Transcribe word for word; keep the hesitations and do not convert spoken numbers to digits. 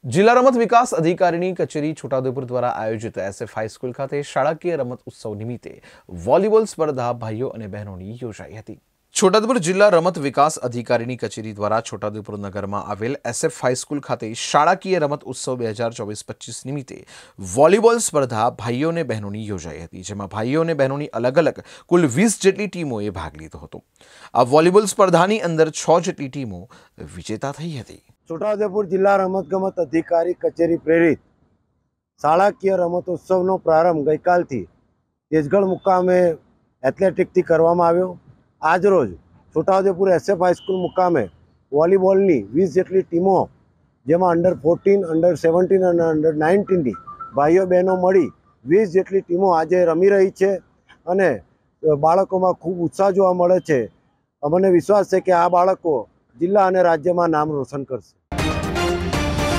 જિલ્લા રમત વિકાસ અધિકારીની કચેરી છોટાઉદેપુર દ્વારા આયોજિત એસએફ હાઈસ્કૂલ ખાતે શાળાકીય રમત ઉત્સવ નિમિત્તે વોલીબોલ સ્પર્ધા ભાઈઓ અને બહેનોની યોજાઈ હતી। છોટાઉદેપુર જિલ્લા રમત વિકાસ અધિકારીની કચેરી દ્વારા છોટાઉદેપુર નગરમાં આવેલ એસએફ હાઈસ્કૂલ ખાતે શાળાકીય રમત ઉત્સવ બે હજાર ચોવીસ પચીસ નિમિત્તે વોલીબોલ સ્પર્ધા ભાઈઓ અને બહેનોની યોજાઈ હતી, જેમાં ભાઈઓ અને બહેનોની અલગ અલગ કુલ વીસ જેટલી ટીમોએ ભાગ લીધો હતો। આ વોલીબોલ સ્પર્ધાની અંદર છ જેટલી ટીમો વિજેતા થઈ હતી। છોટાઉદેપુર જિલ્લા રમતગમત અધિકારી કચેરી પ્રેરિત શાળાકીય રમતોત્સવનો પ્રારંભ ગઈકાલથી તેજગઢ મુકામે એથ્લેટિકથી કરવામાં આવ્યો। આજરોજ છોટાઉદેપુર એસએફ હાઈસ્કૂલ મુકામે વોલીબોલની વીસ જેટલી ટીમો, જેમાં અંડર ફોર્ટીન, અંડર સેવન્ટીન અને અંડર નાઇન્ટીનની ભાઈઓ બહેનો મળી વીસ જેટલી ટીમો આજે રમી રહી છે અને બાળકોમાં ખૂબ ઉત્સાહ જોવા મળે છે। અમને વિશ્વાસ છે કે આ બાળકો જિલ્લા અને રાજ્યમાં નામ રોશન કરશે।